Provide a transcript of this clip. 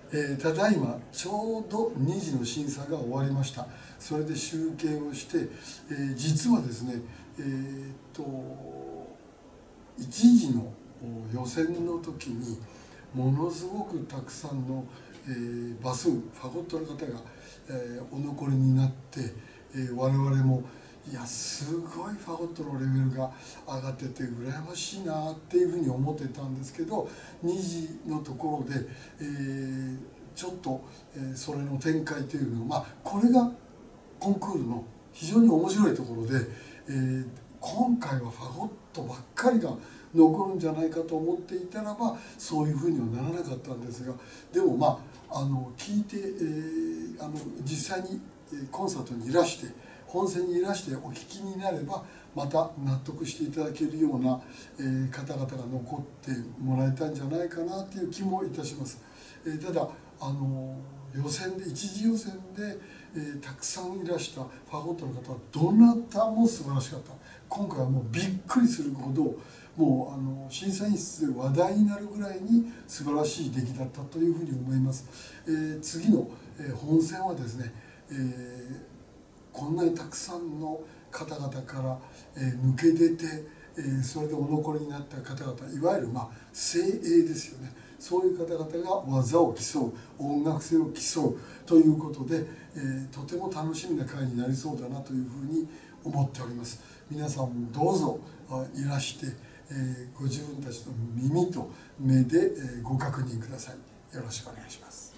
ただいまちょうど2次の審査が終わりました。それで集計をして、実はですね、1次の予選の時にものすごくたくさんの、バスーンファゴットの方が、お残りになって、我々もいやすごいファゴットのレベルが上がってて羨ましいなっていうふうに思ってたんですけど、2次のところで、ちょっと、それの展開というのは、これがコンクールの非常に面白いところで、今回はファゴットばっかりが残るんじゃないかと思っていたらばそういうふうにはならなかったんですが、でも聞いて、実際にコンサートにいらして本戦にいらしてお聞きになればまた納得していただけるような方々が残ってもらえたんじゃないかなという気もいたします。ただ予選で一次予選で、たくさんいらしたファゴットの方はどなたも素晴らしかった。今回はもうびっくりするほどもう審査員室で話題になるぐらいに素晴らしい出来だったというふうに思います。次の本戦はですね、こんなにたくさんの方々から抜け出てそれでお残りになった方々、いわゆる精鋭ですよね。そういう方々が技を競う、音楽性を競うということで、とても楽しみな会になりそうだなというふうに思っております。皆さんもどうぞいらして、ご自分たちの耳と目でご確認ください。よろしくお願いします。